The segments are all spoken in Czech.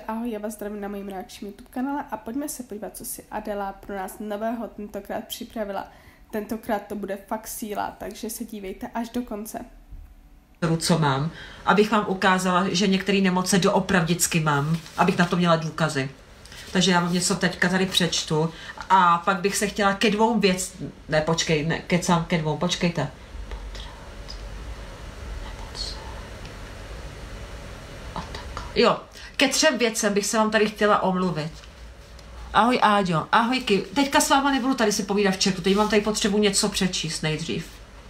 ahoj, já vás zdravím na mojím reakčním YouTube kanále a pojďme se podívat, co si Adela pro nás nového tentokrát připravila. Tentokrát to bude fakt síla, takže se dívejte až do konce. Co mám, abych vám ukázala, že některé nemoce doopravdicky mám, abych na to měla důkazy. Takže já vám něco teďka tady přečtu a pak bych se chtěla ke dvou kecám ke dvou, počkejte. Jo, ke 3 věcem bych se vám tady chtěla omluvit. Ahoj Áďo, ahojky. Teďka s váma nebudu tady si povídat v chatu, teď mám tady potřebu něco přečíst nejdřív.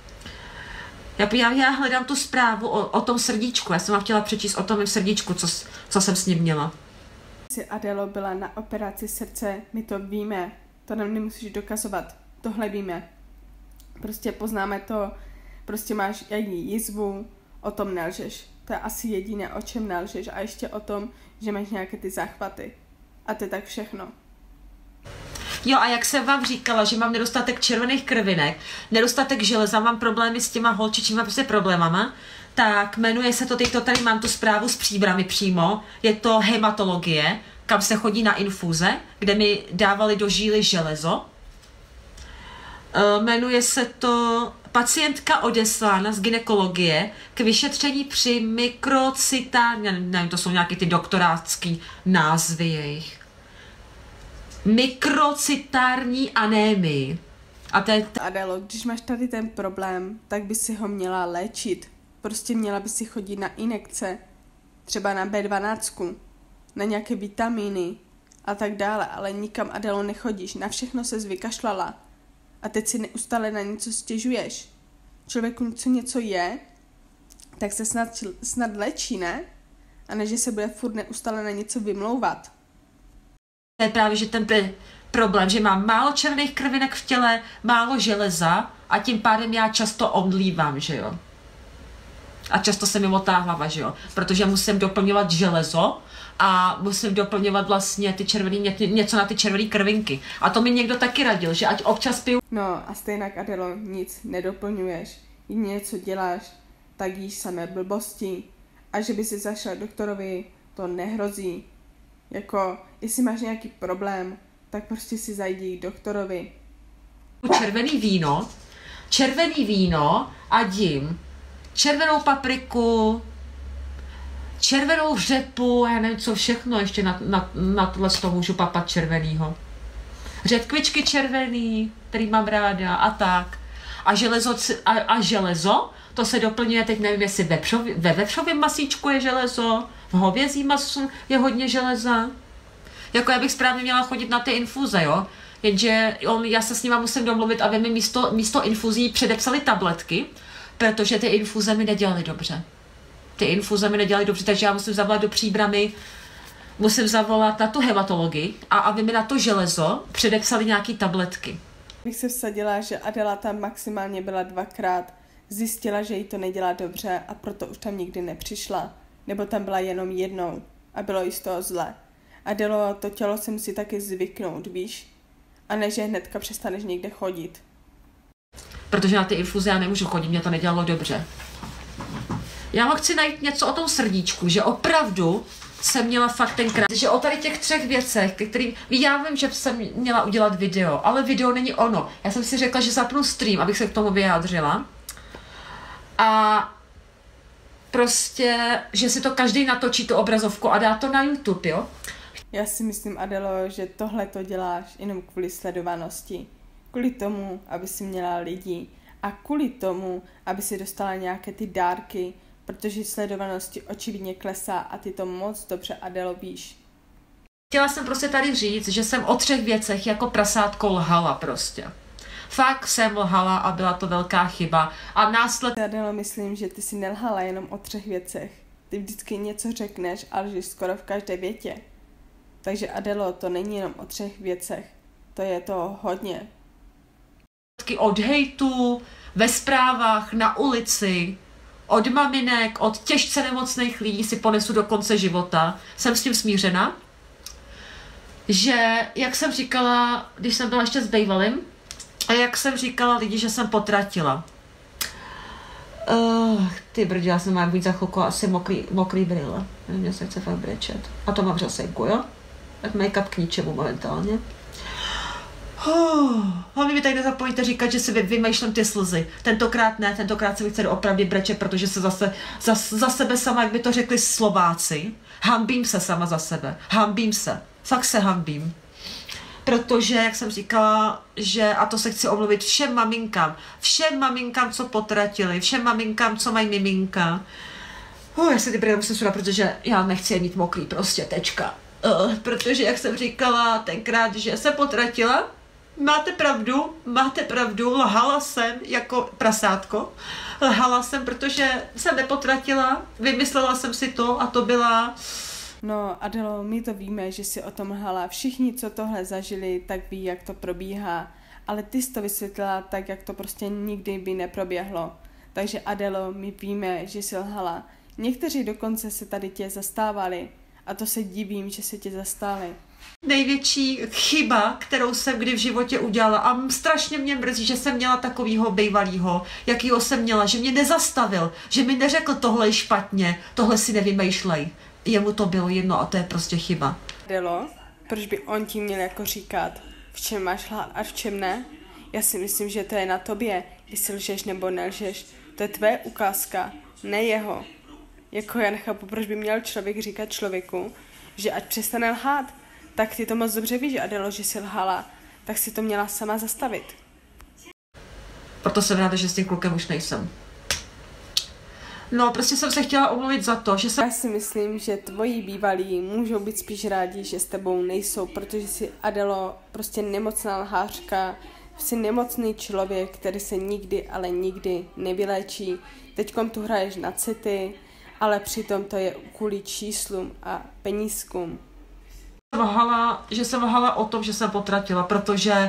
Já hledám tu zprávu o tom srdíčku, já jsem vám chtěla přečíst o tom mém srdíčku, co jsem s ním měla. Adelo byla na operaci srdce, my to víme, to nám nemusíš dokazovat, tohle víme. Prostě poznáme to, prostě máš její jizvu, o tom nelžeš. To je asi jediné, o čem nelžeš a ještě o tom, že máš nějaké ty záchvaty. A to je tak všechno. Jo, a jak jsem vám říkala, že mám nedostatek červených krvinek, nedostatek železa, mám problémy s těma holčičíma prostě problémama, tak jmenuje se to, teď to tady mám tu zprávu s příbrami přímo, je to hematologie, kam se chodí na infuze, kde mi dávali do žíly železo. Jmenuje se to pacientka odeslána z gynekologie k vyšetření při nevím, to jsou nějaké ty doktorátský názvy jejich. Mikrocitární anémii. A to je Adelo, když máš tady ten problém, tak by si ho měla léčit. Prostě měla by si chodit na injekce, třeba na B12, na nějaké vitamíny a tak dále, ale nikam, Adelo, nechodíš, na všechno ses vykašlala a teď si neustále na něco stěžuješ. Člověku něco je, tak se snad léčí, ne? A ne, že se bude furt neustále na něco vymlouvat. To je právě, že ten problém, že mám málo červených krvinek v těle, málo železa a tím pádem já často omdlívám, že jo. A často se mi motá hlava, že jo. Protože musím doplňovat železo a musím doplňovat vlastně ty něco na ty červené krvinky. A to mi někdo taky radil, že ať občas piju. No a stejnak, Adelo, nic nedoplňuješ. Jedině něco děláš, tak jíš samé blbosti. A že by si zašel doktorovi, to nehrozí. Jako, jestli máš nějaký problém, tak prostě si zajdi k doktorovi. Červený víno a jím červenou papriku, červenou řepu, já nevím co všechno ještě na tohle z toho můžu papat červenýho. Řetkvičky červený, který mám ráda a tak. A železo, to se doplňuje, teď nevím, jestli ve vepřovém masíčku je železo, v hovězím masu je hodně železa. Jako já bych správně měla chodit na ty infuze, jo. Jenže já se s nima musím domluvit, aby mi místo infuzí předepsali tabletky, protože ty infuze mi nedělaly dobře. Takže já musím zavolat do Příbramy, musím zavolat na tu hematologii a aby mi na to železo předepsali nějaký tabletky. Bych se vsadila, že Adela tam maximálně byla 2krát, zjistila, že jí to nedělá dobře a proto už tam nikdy nepřišla. Nebo tam byla jenom jednou a bylo jí z toho zle. Adelo, to tělo se musí taky zvyknout, víš? A ne, že hnedka přestaneš někde chodit. Protože na ty infuze já nemůžu chodit, mě to nedělalo dobře. Já chci najít něco o tom srdíčku, že opravdu jsem měla fakt tenkrát, že o tady těch 3 věcech, já vím, že jsem měla udělat video, ale video není ono. Já jsem si řekla, že zapnu stream, abych se k tomu vyjádřila. A prostě, že si to každý natočí tu obrazovku a dá to na YouTube, jo? Já si myslím, Adelo, že tohle to děláš jenom kvůli sledovanosti. Kvůli tomu, aby si měla lidi a kvůli tomu, aby si dostala nějaké ty dárky, protože sledovanosti očividně klesá a ty to moc dobře, Adelo, víš. Chtěla jsem prostě tady říct, že jsem o 3 věcech jako prasátko lhala prostě. Fakt jsem lhala a byla to velká chyba. A následně... Adelo, myslím, že ty si nelhala jenom o 3 věcech. Ty vždycky něco řekneš, ale lžeš skoro v každé větě. Takže Adelo, to není jenom o 3 věcech. To je to hodně. Od hejtu, ve zprávách, na ulici, od maminek, od těžce nemocných lidí si ponesu do konce života. Jsem s tím smířena. Že, jak jsem říkala, když jsem byla ještě s bejvalým, a jak jsem říkala lidi, že jsem potratila. Ty brdě, já jsem mám být za chvilku asi mokrý brýle. Mě se chce fakt brečet. A to mám řasenku, jo? Tak make-up k ničemu momentálně. Hlavně mi tady nezapomeňte říkat, že si vymýšlím ty slzy. Tentokrát ne, tentokrát se mi chce opravdu brečet, protože se zase za sebe sama, jak by to řekli Slováci, hanbím se sama za sebe. Hanbím se. Fakt se hanbím. Protože, jak jsem říkala, že, a to se chci omluvit všem maminkám, co potratili, všem maminkám, co mají miminka. Já si ty brýle musím sundat, protože já nechci je mít mokrý, prostě, tečka. Protože, jak jsem říkala tenkrát, že se potratila, máte pravdu, lhala jsem jako prasátko. Lhala jsem, protože jsem nepotratila, vymyslela jsem si to a to byla... No, Adelo, my to víme, že si o tom lhala. Všichni, co tohle zažili, tak ví, jak to probíhá. Ale ty jsi to vysvětlila tak, jak to prostě nikdy by neproběhlo. Takže Adelo, my víme, že jsi lhala. Někteří dokonce se tady tě zastávali. A to se divím, že se tě zastáli. Největší chyba, kterou jsem kdy v životě udělala, a strašně mě mrzí, že jsem měla takovýho bejvalýho, jakýho jsem měla, že mě nezastavil, že mi neřekl tohle je špatně, tohle si nevymýšlej. Jemu to bylo jedno a to je prostě chyba. Adelo, proč by on ti měl jako říkat, v čem máš lhát a v čem ne? Já si myslím, že to je na tobě, jestli lžeš nebo nelžeš. To je tvé ukázka, ne jeho. Jako já nechápu, proč by měl člověk říkat člověku, že ať přestane lhát. Tak ty to moc dobře víš, Adelo, že jsi lhala, tak si to měla sama zastavit. Proto jsem ráda, že s tím klukem už nejsem. No, prostě jsem se chtěla omluvit za to, že jsem... Já si myslím, že tvoji bývalí můžou být spíš rádi, že s tebou nejsou, protože jsi, Adelo, prostě nemocná lhářka, jsi nemocný člověk, který se nikdy, ale nikdy nevyléčí. Teďkom tu hraješ na city, ale přitom to je kvůli číslům a penízkům. Že jsem lhala o tom, že jsem potratila, protože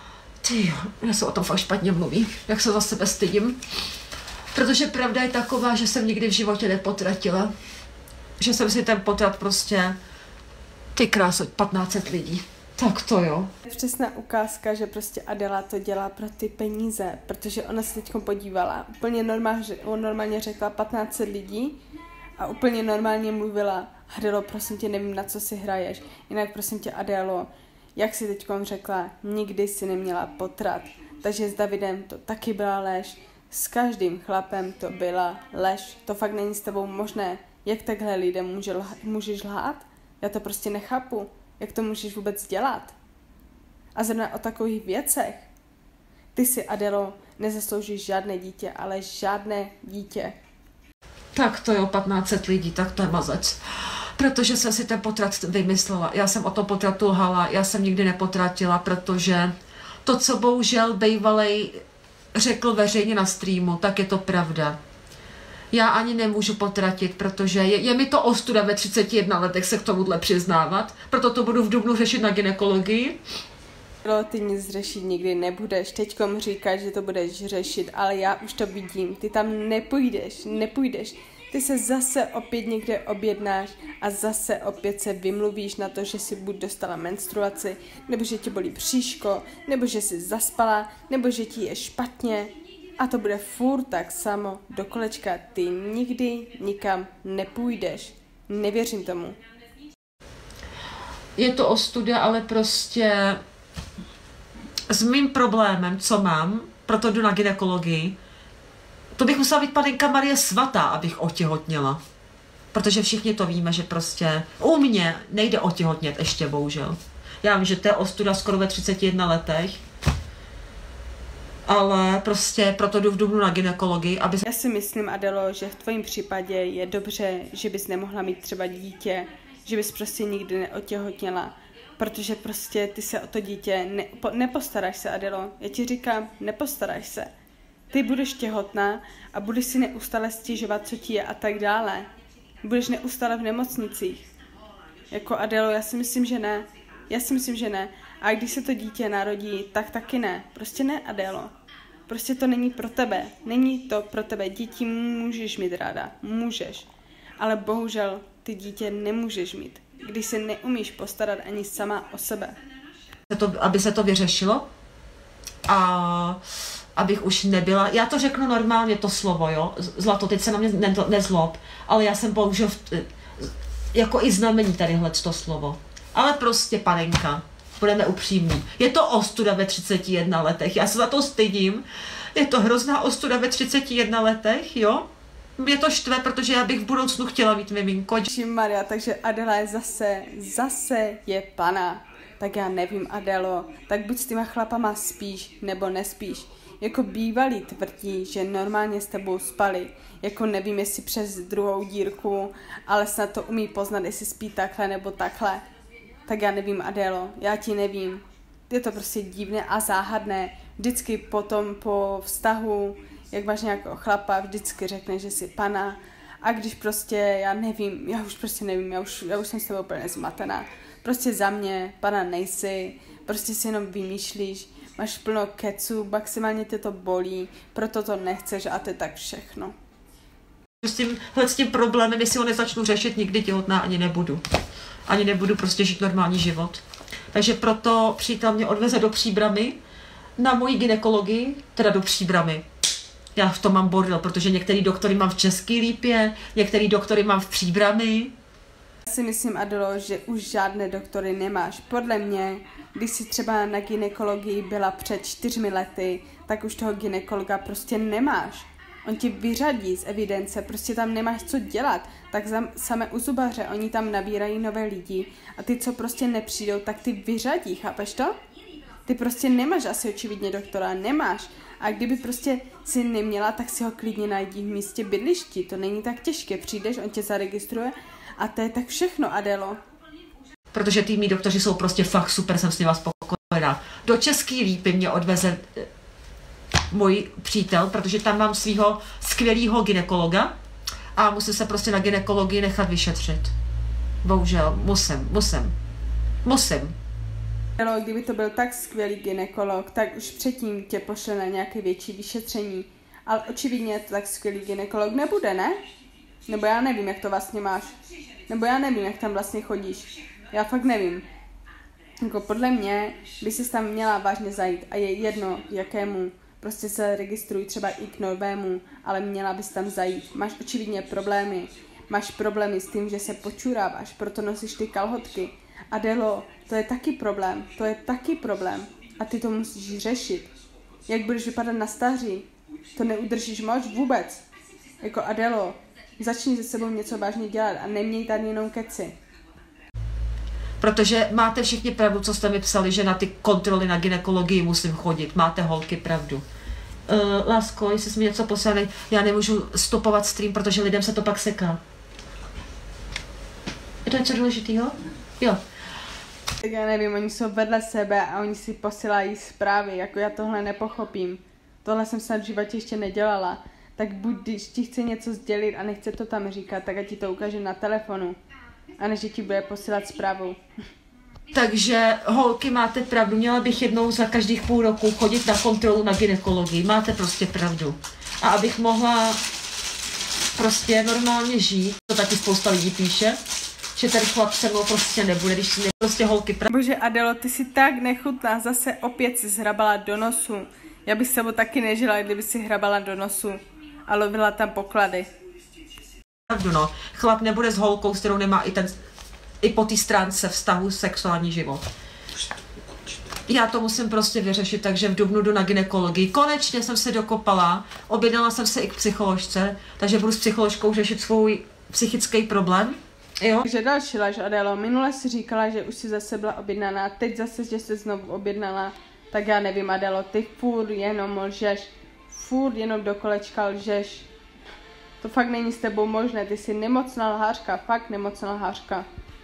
já se o tom fakt špatně mluví, jak se za sebe stydím. Protože pravda je taková, že jsem nikdy v životě nepotratila. Že jsem si ten potrat prostě, ty kráso, 1500 lidí. Tak to jo. Přesná ukázka, že prostě Adela to dělá pro ty peníze, protože ona se teď podívala, úplně normálně řekla 1500 lidí a úplně normálně mluvila: Adelo, prosím tě, nevím, na co si hraješ. Jinak prosím tě, Adelo, jak si teďkom řekla, nikdy si neměla potrat. Takže s Davidem to taky byla lež. S každým chlapem to byla lež. To fakt není s tebou možné. Jak takhle lidem můžeš lhát? Já to prostě nechápu. Jak to můžeš vůbec dělat? A zrovna o takových věcech. Ty si, Adelo, nezasloužíš žádné dítě, ale žádné dítě. Tak to jo, 1500 lidí, tak to je mazec. Protože jsem si ten potrat vymyslela. Já jsem o tom potratu lhala, já jsem nikdy nepotratila, protože to, co bohužel bejvalej řekl veřejně na streamu, tak je to pravda. Já ani nemůžu potratit, protože je mi to ostuda ve 31 letech se k tomuhle přiznávat, proto to budu v dubnu řešit na gynekologii. Ty nic řešit nikdy nebudeš, teďkom říkáš, že to budeš řešit, ale já už to vidím, ty tam nepůjdeš. Ty se zase opět někde objednáš a zase opět se vymluvíš na to, že si buď dostala menstruaci, nebo že ti bolí bříško, nebo že jsi zaspala, nebo že ti je špatně. A to bude furt tak samo do kolečka. Ty nikdy nikam nepůjdeš. Nevěřím tomu. Je to ostuda, ale prostě s mým problémem, co mám, proto jdu na gynekologii, to bych musela být panenka Marie Svatá, abych otěhotněla. Protože všichni to víme, že prostě u mě nejde otěhotnět ještě, bohužel. Já vím, že to je ostuda skoro ve 31 letech, ale prostě proto jdu v dubnu na gynekologii, aby... Já si myslím, Adelo, že v tvém případě je dobře, že bys nemohla mít třeba dítě, že bys prostě nikdy neotěhotněla, protože prostě ty se o to dítě nepostaráš se, Adelo. Já ti říkám, nepostaráš se. Ty budeš těhotná a budeš si neustále stěžovat, co ti je a tak dále. Budeš neustále v nemocnicích. Jako Adelo, já si myslím, že ne. A když se to dítě narodí, tak taky ne. Prostě ne, Adelo. Prostě to není pro tebe. Není to pro tebe. Děti můžeš mít ráda. Můžeš. Ale bohužel ty dítě nemůžeš mít, když se neumíš postarat ani sama o sebe. Aby se to vyřešilo, a abych už nebyla, já to řeknu normálně to slovo, jo, zlato, teď se na mě nezlob, ale já jsem použil jako i znamení tadyhle to slovo. Ale prostě, panenka, budeme upřímní. Je to ostuda ve 31 letech, já se za to stydím, je to hrozná ostuda ve 31 letech, jo. Mě to štve, protože já bych v budoucnu chtěla mít miminko. Maria, takže Adela je zase je pana. Tak já nevím, Adelo, tak buď s těma chlapama spíš, nebo nespíš. Jako bývalí tvrdí, že normálně s tebou spali. Jako nevím, jestli přes druhou dírku, ale snad to umí poznat, jestli spí takhle nebo takhle. Tak já nevím, Adelo, já ti nevím. Je to prostě divné a záhadné. Vždycky potom po vztahu, jak máš nějakého chlapa, vždycky řekne, že jsi pana. A když prostě, já nevím, já už jsem s tebou úplně zmatená. Prostě za mě, pana nejsi, prostě si jenom vymýšlíš, máš plno keců, maximálně tě to bolí, proto to nechceš a to je tak všechno. S tím problémem, jestli ho nezačnu řešit, nikdy těhotná ani nebudu. Ani nebudu prostě žít normální život. Takže proto přítel mě odveze do Příbrami na moji gynekologii, teda do Příbrami. Já v tom mám bordel, protože některý doktory mám v Český Lípě, některý doktory mám v Příbrami. Já si myslím, Adelo, že už žádné doktory nemáš. Podle mě, když jsi třeba na gynekologii byla před 4 lety, tak už toho gynekologa prostě nemáš. On ti vyřadí z evidence, prostě tam nemáš co dělat. Tak samé u zubaře, oni tam nabírají nové lidi a ty, co prostě nepřijdou, tak ty vyřadí, chápeš to? Ty prostě nemáš asi očividně doktora, nemáš. A kdyby prostě si neměla, tak si ho klidně najdi v místě bydlišti. To není tak těžké, přijdeš, on tě zaregistruje a to je tak všechno, Adelo. Protože ty mý doktoři jsou prostě fakt super, jsem s nima spokojená. Do Český Lípy mě odveze můj přítel, protože tam mám svého skvělého gynekologa a musím se prostě na gynekologii nechat vyšetřit. Bohužel, musím. Kdyby to byl tak skvělý gynekolog, tak už předtím tě pošle na nějaké větší vyšetření. Ale očividně to tak skvělý gynekolog nebude, ne? Nebo já nevím, jak to vlastně máš. Nebo já nevím, jak tam vlastně chodíš. Já fakt nevím. Jako podle mě by si tam měla vážně zajít a je jedno, jakému. Prostě se registruj třeba i k novému, ale měla bys tam zajít. Máš očividně problémy. Máš problémy s tím, že se počuráváš, proto nosíš ty kalhotky. Adelo, to je taky problém. A ty to musíš řešit. Jak budeš vypadat na stáří? To neudržíš moc vůbec. Jako Adelo, začni se sebou něco vážně dělat a neměj tady jenom keci. Protože máte všichni pravdu, co jste mi psali, že na ty kontroly na gynekologii musím chodit. Máte holky pravdu. Lásko, jestli jsi mi něco poslali, já nemůžu stopovat stream, protože lidem se to pak seká. Je to něco důležitýho? Jo. Tak já nevím, oni jsou vedle sebe a oni si posílají zprávy, jako já tohle nepochopím. Tohle jsem snad v životě ještě nedělala. Tak buď, když ti chce něco sdělit a nechce to tam říkat, tak ať ti to ukáže na telefonu. A než ti bude posílat zprávu. Takže holky, máte pravdu, měla bych jednou za každých půl roku chodit na kontrolu na gynekologii. Máte prostě pravdu. A abych mohla prostě normálně žít, to taky spousta lidí píše, že ten chlap se mnou prostě nebude, když si prostě holky pravdu. Bože Adelo, ty si tak nechutná, zase opět si zhrabala do nosu. Já bych s sebou taky nežila, kdyby si hrabala do nosu a lovila tam poklady. Pravdu, no. Chlap nebude s holkou, s kterou nemá i po té stránce vztahu sexuální život. Já to musím prostě vyřešit, takže v dubnu jdu na gynekologii. Konečně jsem se dokopala, objednala jsem se i k psycholožce, takže budu s psycholožkou řešit svůj psychický problém. Jo? Takže další lež, Adelo. Minule si říkala, že už si zase byla objednaná, teď zase, že jsi znovu objednala. Tak já nevím, Adelo, ty furt jenom lžeš, furt jenom do kolečka lžeš. To fakt není s tebou možné, ty jsi nemocná lhářka, fakt nemocná lhářka.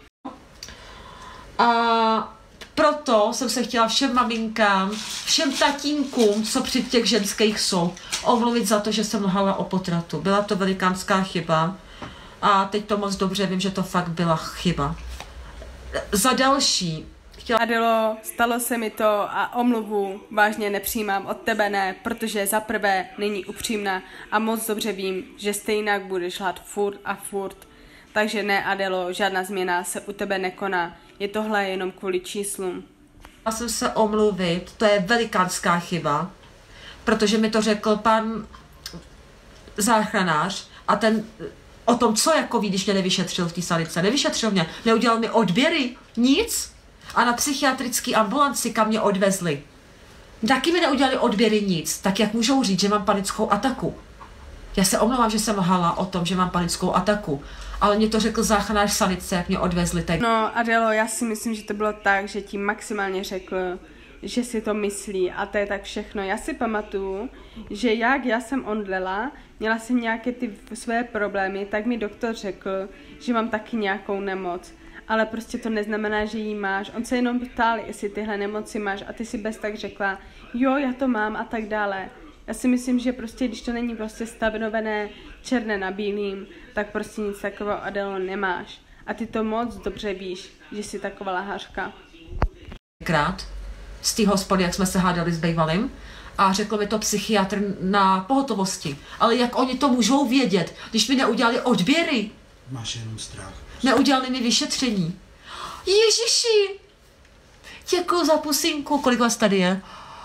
A proto jsem se chtěla všem maminkám, všem tatínkům, co při těch ženských jsou, omluvit za to, že jsem lhala o potratu. Byla to velikánská chyba a teď to moc dobře vím, že to fakt byla chyba. Za další Adelo, stalo se mi to a omluvu vážně nepřijímám, od tebe ne, protože za prvé není upřímná a moc dobře vím, že stejně budeš lhát furt a furt. Takže ne, Adelo, žádná změna se u tebe nekoná. Je tohle jenom kvůli číslům. Já jsem se omluvit, to je velikánská chyba, protože mi to řekl pan záchranář a ten o tom, co jako ví, když mě nevyšetřil v té sanice. Nevyšetřil mě, neudělal mi odběry, nic. A na psychiatrický ambulanci, kam mě odvezli, taky mi neudělali odběry, nic. Tak jak můžou říct, že mám panickou ataku? Já se omlouvám, že jsem lhala o tom, že mám panickou ataku, ale mě to řekl záchranář sanice, jak mě odvezli. Tak... No Adélo, já si myslím, že to bylo tak, že ti maximálně řekl, že si to myslí a to je tak všechno. Já si pamatuju, že jak já jsem omdlela, měla jsem nějaké ty své problémy, tak mi doktor řekl, že mám taky nějakou nemoc. Ale prostě to neznamená, že ji máš. On se jenom ptal, jestli tyhle nemoci máš a ty si bez tak řekla, jo, já to mám a tak dále. Já si myslím, že prostě, když to není prostě stanovené černé na bílým, tak prostě nic takového, Adélo, nemáš. A ty to moc dobře víš, že jsi taková lahařka. Krát z té hospody, jak jsme se hádali s bývalým, a řekl mi to psychiatr na pohotovosti. Ale jak oni to můžou vědět, když mi neudělali odběry? Máš jenom strach. Neudělali mi vyšetření. Ježiši! Děkuju za pusinku. Kolik vás tady je?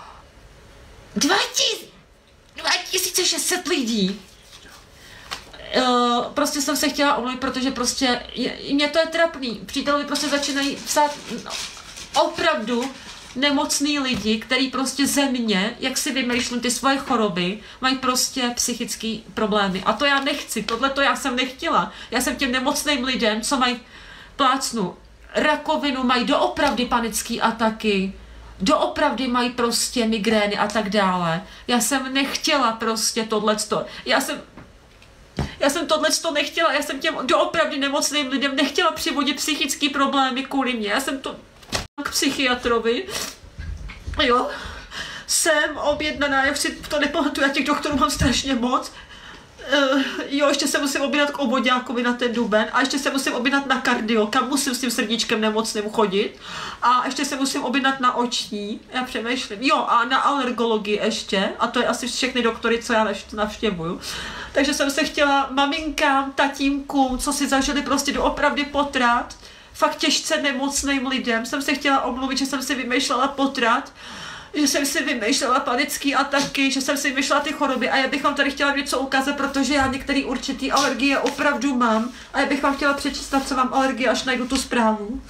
2600 lidí. Prostě jsem se chtěla omluvit, protože prostě mě to je trapný. Přítelovi prostě začínají psát opravdu nemocný lidi, který prostě ze mě, jak si vymýšlím ty svoje choroby, mají prostě psychické problémy. A to já nechci, tohle to já jsem nechtěla. Já jsem těm nemocným lidem, co mají plácnu rakovinu, mají doopravdy panické ataky, doopravdy mají prostě migrény a tak dále. Já jsem nechtěla prostě tohleto. Já jsem tohleto nechtěla, já jsem těm doopravdy nemocným lidem nechtěla přivodit psychické problémy kvůli mě. Já jsem to k psychiatrovi. Jo, jsem objednaná, jak si to nepamatuju, já těch doktorů mám strašně moc. Jo, ještě se musím objednat k obvoďákovi na ten duben a ještě se musím objednat na kardio, kam musím s tím srdíčkem nemocným chodit a ještě se musím objednat na oční, já přemýšlím, jo, a na alergologii ještě, a to je asi všechny doktory, co já navštěvuju. Takže jsem se chtěla maminkám, tatínkům, co si zažili prostě doopravdy potrat, fakt těžce nemocným lidem, jsem se chtěla omluvit, že jsem si vymýšlela potrat, že jsem si vymýšlela panické ataky, že jsem si vymýšlela ty choroby a já bych vám tady chtěla něco ukázat, protože já některé určitý alergie opravdu mám a já bych vám chtěla přečíst, co mám alergie, až najdu tu zprávu.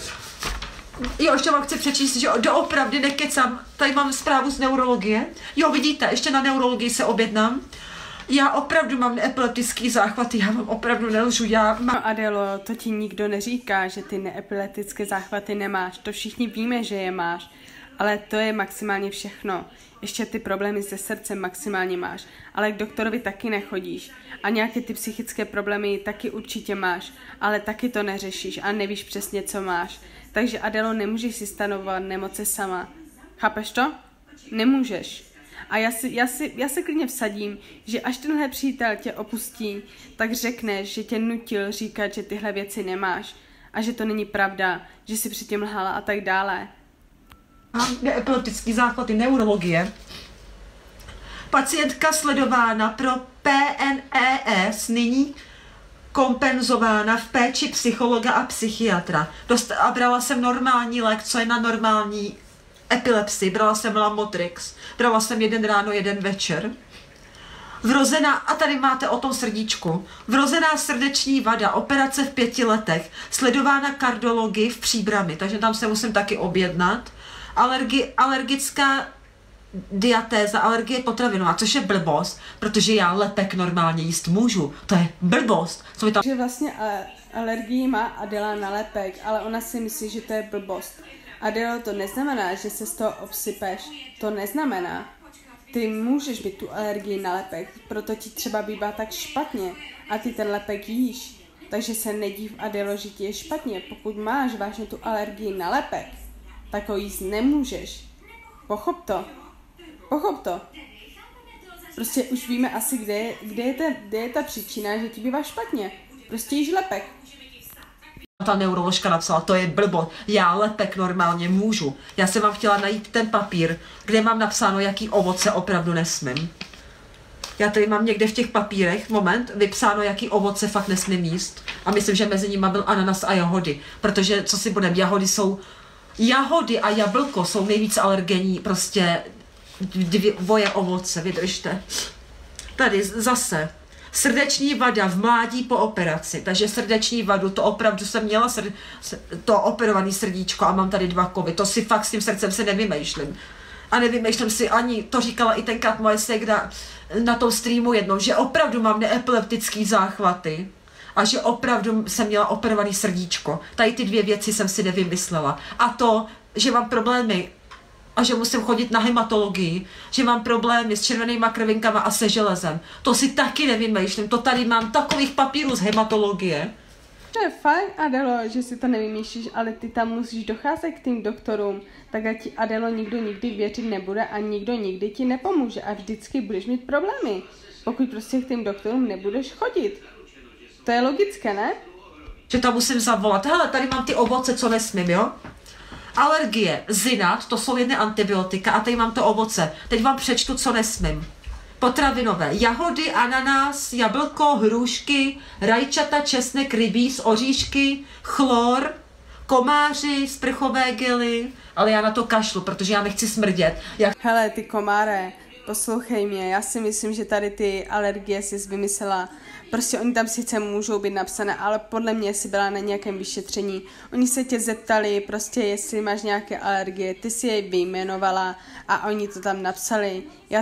Jo, ještě vám chci přečíst, že doopravdy nekecám, tady mám zprávu z neurologie. Jo, vidíte, ještě na neurologii se objednám. Já opravdu mám epileptický záchvaty, já vám opravdu nelžu, já mám... No Adélo, to ti nikdo neříká, že ty neepileptické záchvaty nemáš, to všichni víme, že je máš. Ale to je maximálně všechno. Ještě ty problémy se srdcem maximálně máš. Ale k doktorovi taky nechodíš. A nějaké ty psychické problémy taky určitě máš. Ale taky to neřešíš a nevíš přesně, co máš. Takže Adélo, nemůžeš si stanovovat nemoci sama. Chápeš to? Nemůžeš. A já se klidně vsadím, že až tenhle přítel tě opustí, tak řekneš, že tě nutil říkat, že tyhle věci nemáš. A že to není pravda, že jsi předtím lhala a tak dále. Epileptický záchvaty, neurologie. Pacientka sledována pro PNES, nyní kompenzována v péči psychologa a psychiatra. A brala jsem normální lék, co je na normální epilepsii. Brala jsem Lamotrix. Brala jsem jeden ráno, jeden večer. Vrozená, a tady máte o tom srdíčku, vrozená srdeční vada, operace v 5 letech, sledována kardiologii v Příbrami, takže tam se musím taky objednat. Alergická diatéza, alergie potravinová, což je blbost, protože já lepek normálně jíst můžu. To je blbost. Co mi tam... Že vlastně alergii má Adéla na lepek, ale ona si myslí, že to je blbost. Adélo, to neznamená, že se z toho obsypeš. To neznamená. Ty můžeš být tu alergii na lepek, proto ti třeba bývá tak špatně a ty ten lepek jíš. Takže se nedív, Adélo, že ti je špatně. Pokud máš vážně tu alergii na lepek, tak ho jíst nemůžeš. Pochop to. Pochop to. Prostě už víme asi, kde je ta příčina, že ti bývá špatně. Prostě jíš lepek. Ta neuroložka napsala, to je blbo, já lepek normálně můžu. Já jsem vám chtěla najít ten papír, kde mám napsáno, jaký ovoce opravdu nesmím. Já tady mám někde v těch papírech, moment, vypsáno, jaký ovoce fakt nesmím jíst. A myslím, že mezi nimi byl ananas a jahody. Protože, co si budem, jahody jsou Jahody a jablko jsou nejvíc alergenní, prostě dvoje ovoce, vydržte. Tady zase. Srdeční vada v mládí po operaci, takže srdeční vadu, to opravdu jsem měla to operované srdíčko a mám tady 2 kovy, to si fakt s tím srdcem se nevymýšlím. A nevymýšlím si ani, to říkala i tenkrát moje ségra na tom streamu jednou, že opravdu mám neepileptický záchvaty a že opravdu jsem měla operovaný srdíčko. Tady ty 2 věci jsem si nevymyslela. A to, že mám problémy a že musím chodit na hematologii, že mám problémy s červenýma krvinkama a se železem. To si taky nevymýšlím, to tady mám takových papírů z hematologie. To je fajn, Adelo, že si to nevymýšlíš, ale ty tam musíš docházet k tým doktorům, tak ať ti, Adelo, nikdo nikdy věřit nebude a nikdo nikdy ti nepomůže a vždycky budeš mít problémy, pokud prostě k tým doktorům nebudeš chodit. To je logické, ne? Že tam musím zavolat, hele, tady mám ty ovoce, co nesmím, jo? Alergie, zinat, to jsou jedné antibiotika a tady mám to ovoce. Teď vám přečtu, co nesmím. Potravinové, jahody, ananas, jablko, hrušky, rajčata, česnek, rybíz, oříšky, chlor, komáři, sprchové gely, ale já na to kašlu, protože já nechci smrdět. Hele, ty komáre, poslouchej mě, já si myslím, že tady ty alergie jsi vymyslela. Prostě oni tam sice můžou být napsané, ale podle mě jsi byla na nějakém vyšetření. Oni se tě zeptali, prostě jestli máš nějaké alergie, ty si jej vyjmenovala a oni to tam napsali. Já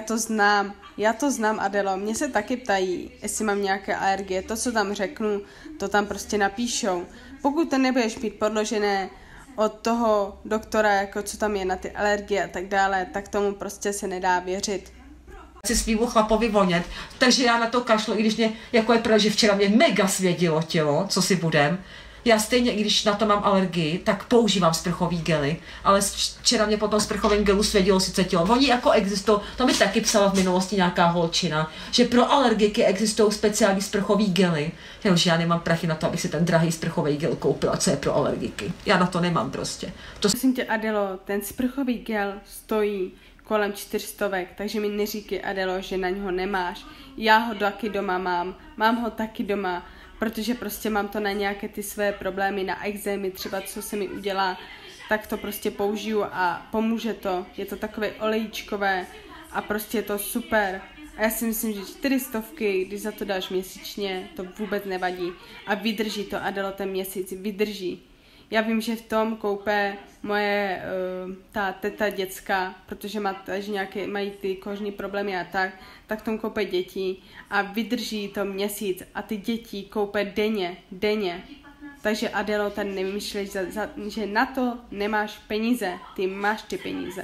to znám, Adelo, mě se taky ptají, jestli mám nějaké alergie. To, co tam řeknu, to tam prostě napíšou. Pokud to nebudeš mít podložené od toho doktora, jako co tam je na ty alergie a tak dále, tak tomu prostě se nedá věřit. Si svýmu chlapovi vonět, takže já na to kašlu, i když mě, jako je pravda, že včera mě mega svědilo tělo, co si budem. Já stejně, i když na to mám alergii, tak používám sprchový gely, ale včera mě po tom sprchovém gelu svědilo sice tělo. Oni jako existují, to mi taky psala v minulosti nějaká holčina, že pro alergiky existují speciální sprchový gely, jenomže já nemám prachy na to, abych si ten drahý sprchový gel koupila, co je pro alergiky. Já na to nemám prostě. Prosím tě, Adelo, ten sprchový gel stojí kolem 400, takže mi neříkej, Adelo, že na něho nemáš. Já ho taky doma mám ho taky doma, protože prostě mám to na nějaké ty své problémy, na exémy, třeba co se mi udělá, tak to prostě použiju a pomůže to. Je to takové olejčkové a prostě je to super. A já si myslím, že 400, když za to dáš měsíčně, to vůbec nevadí. A vydrží to, Adelo, ten měsíc vydrží. Já vím, že v tom koupe moje ta teta děcka, protože mají ty kožní problémy a tak tom koupe děti a vydrží to měsíc a ty děti koupe denně. Takže Adelo, ten nevymýšlíš, že na to nemáš peníze, ty máš ty peníze.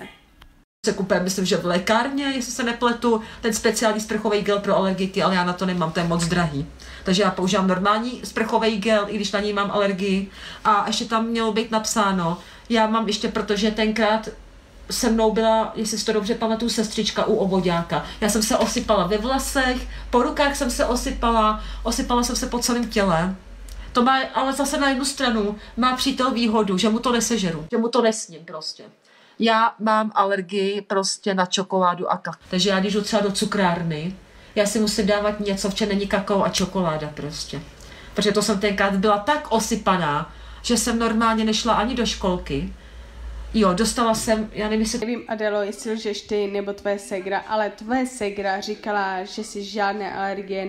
Se kupuje, myslím, že v lékárně, jestli se nepletu, ten speciální sprchový gel pro alergiky, ale já na to nemám, to je moc drahý. Takže já používám normální sprchový gel, i když na něj mám alergii. A ještě tam mělo být napsáno, já mám ještě, protože tenkrát se mnou byla, jestli si to dobře pamatuju, sestřička u obvoďáka. Já jsem se osypala ve vlasech, po rukách jsem se osypala jsem se po celém těle. To má, ale zase na jednu stranu má přítel výhodu, že mu to nesežeru, že mu to nesním prostě. Já mám alergii prostě na čokoládu a kakao. Takže já když jdu třeba do cukrárny, já si musím dávat něco, v čem není kakao a čokoláda prostě. Protože to jsem tenkrát byla tak osypaná, že jsem normálně nešla ani do školky. Jo, dostala jsem, já nevím, Adelo, jestli lžeš ty nebo tvoje ségra, ale tvoje ségra říkala, že si žádné alergie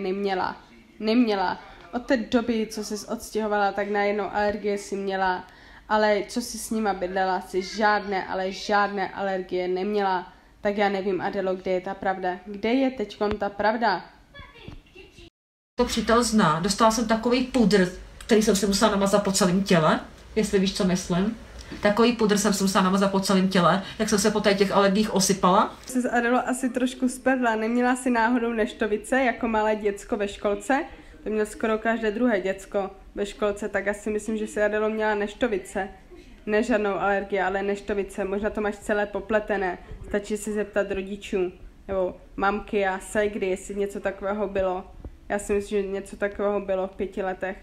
neměla. Od té doby, co jsi odstěhovala, tak najednou alergie si měla. Ale co si s nima bydlela, si žádné alergie neměla. Tak já nevím, Adelo, kde je ta pravda. Kde je teďkom ta pravda? To přítel zná. Dostala jsem takový pudr, který jsem si musela namazat po celém těle, jestli víš, co myslím. Takový pudr jsem si musela namazat po celém těle, jak jsem se po těch alergiích osypala. Jsi, Adelo, asi trošku spadla. Neměla si náhodou neštovice jako malé děcko ve školce? To měl skoro každé druhé děcko ve školce, tak já si myslím, že si, Adelo, měla neštovice. Ne žádnou alergii, ale neštovice. Možná to máš celé popletené. Stačí si zeptat rodičů, nebo mamky a ségry, jestli něco takového bylo. Já si myslím, že něco takového bylo v 5 letech.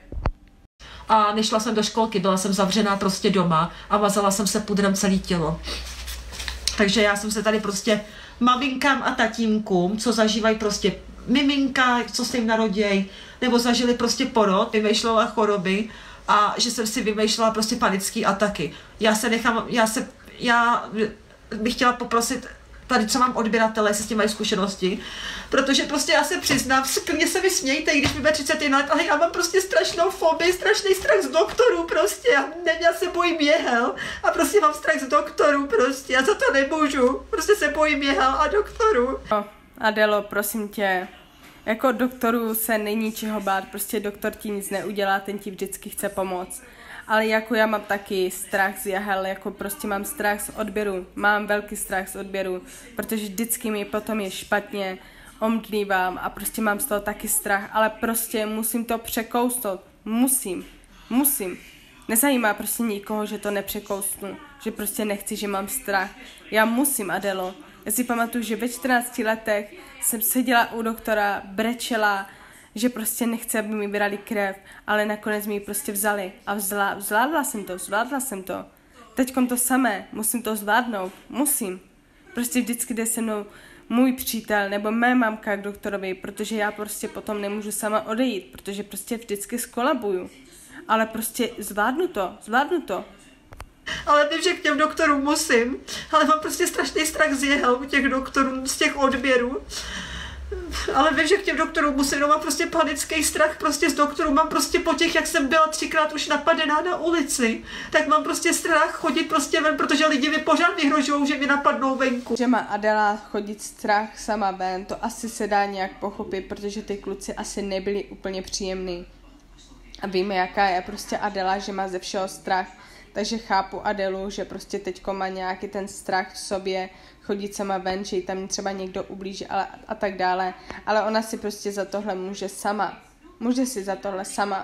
A nešla jsem do školky, byla jsem zavřená prostě doma a mazala jsem se pudrem celé tělo. Takže já jsem se tady prostě maminkám a tatínkům, co zažívají prostě miminka, co se jim narodějí, nebo zažili prostě porod, vymýšlela choroby a že jsem si vymýšlela prostě panické ataky. Já bych chtěla poprosit tady, co mám odběratele, jestli s tím mají zkušenosti, protože prostě já se přiznám, klidně se vysmějte, když mi bude 31 let, ale já mám prostě strašnou fobii, strašný strach z doktorů prostě, já se bojím jehel a prostě mám strach z doktorů prostě, já za to nemůžu, prostě se bojím jehel a doktorů. No, Adelo, prosím tě, jako doktorů se není čeho bát, prostě doktor ti nic neudělá, ten ti vždycky chce pomoct. Ale jako já mám taky strach z jahel, jako prostě mám strach z odběru, mám velký strach z odběru, protože vždycky mi potom je špatně, omdlívám a prostě mám z toho taky strach, ale prostě musím to překousnout, musím. Nezajímá prostě nikoho, že to nepřekousnu, že prostě nechci, že mám strach. Já musím, Adelo. Já si pamatuju, že ve 14 letech jsem seděla u doktora, brečela, že prostě nechce, aby mi brali krev, ale nakonec mi ji prostě vzali a zvládla jsem to. Teďkom to samé, musím to zvládnout, musím. Prostě vždycky jde se mnou můj přítel nebo mé mamka k doktorovi, protože já prostě potom nemůžu sama odejít, protože prostě vždycky skolabuju. Ale prostě zvládnu to. Ale vím, že k těm doktorům musím, ale mám prostě strašný strach z jehel u těch doktorů, z těch odběrů. Ale vím, že k těm doktorům musím, no mám prostě panický strach prostě z doktorů, mám prostě po těch, jak jsem byla 3krát už napadená na ulici, tak mám prostě strach chodit prostě ven, protože lidi mi pořád vyhrožují, že mi napadnou venku. Že má Adela chodit strach sama ven, to asi se dá nějak pochopit, protože ty kluci asi nebyli úplně příjemný. A víme, jaká je prostě Adela, že má ze všeho strach. Takže chápu Adelu, že prostě teďko má nějaký ten strach v sobě, chodit sama ven, že jí tam třeba někdo ublíží a tak dále. Ale ona si prostě za tohle může sama. Může si za tohle sama.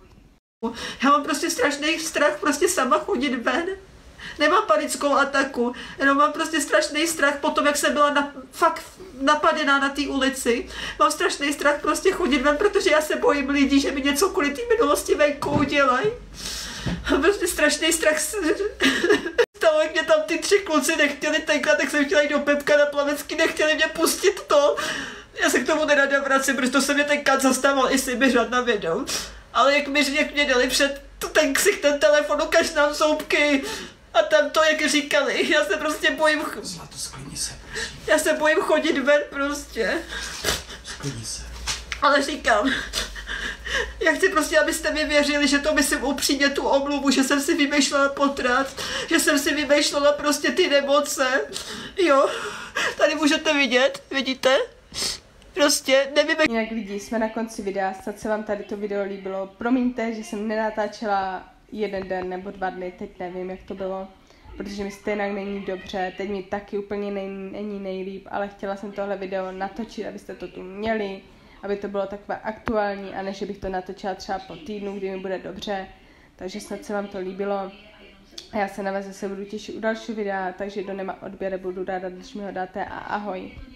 Já mám prostě strašný strach prostě sama chodit ven. Nemám panickou ataku, jenom mám prostě strašný strach po tom, jak jsem byla fakt napadená na té ulici. Mám strašný strach prostě chodit ven, protože já se bojím lidí, že mi něco kvůli té minulosti venku udělají. Mám prostě strašný strach. Stalo, jak mě tam ty 3 kluci nechtěli tenkrát, tak jsem chtěla jít do Pepka na Plavecký, nechtěli mě pustit to. Já se k tomu nerada vracím, protože to se mě tenkrát zastával i Sibiřan na videu. Ale jak mě dali před ten ksich, ten telefon, ukaž nám zoubky. A tam to, jak říkali, já se prostě bojím... Zlato, sklidni se, prosím. Já se bojím chodit ven prostě. Sklidni se. Ale říkám, já chci prostě, abyste mi věřili, že to myslím upřímně tu omluvu, že jsem si vymýšlela potrat, že jsem si vymýšlela prostě ty nemoce. Jo, tady můžete vidět, vidíte? Prostě nevím. Jinak lidi, jsme na konci videa, snad se vám tady to video líbilo. Promiňte, že jsem nenatáčela 1 den nebo 2 dny, teď nevím, jak to bylo, protože mi stejně není dobře, teď mi taky úplně není nejlíp, ale chtěla jsem tohle video natočit, abyste to tu měli, aby to bylo takové aktuální a ne, že bych to natočila třeba po týdnu, kdy mi bude dobře, takže snad se vám to líbilo. A já se na vás zase budu těšit u dalšího videa, takže kdo nemá odběr, budu ráda, když mi ho dáte a ahoj.